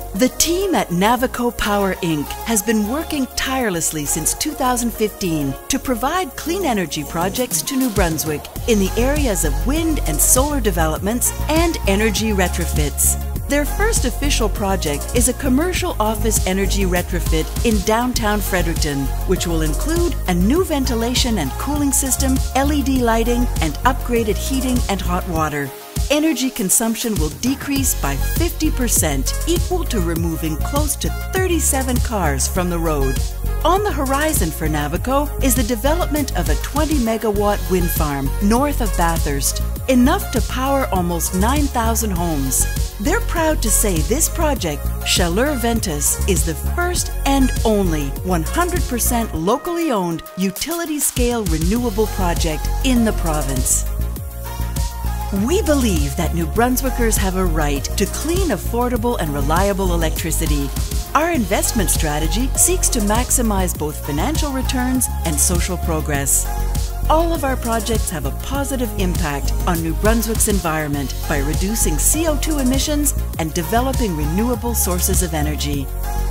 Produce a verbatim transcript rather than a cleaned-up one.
The team at Navico Power Incorporated has been working tirelessly since two thousand fifteen to provide clean energy projects to New Brunswick in the areas of wind and solar developments and energy retrofits. Their first official project is a commercial office energy retrofit in downtown Fredericton, which will include a new ventilation and cooling system, L E D lighting, and upgraded heating and hot water. Energy consumption will decrease by fifty percent, equal to removing close to thirty-seven cars from the road. On the horizon for Navico is the development of a twenty megawatt wind farm north of Bathurst, enough to power almost nine thousand homes. They're proud to say this project, Chaleur Ventus, is the first and only one hundred percent locally owned utility-scale renewable project in the province. We believe that New Brunswickers have a right to clean, affordable, and reliable electricity. Our investment strategy seeks to maximize both financial returns and social progress. All of our projects have a positive impact on New Brunswick's environment by reducing C O two emissions and developing renewable sources of energy.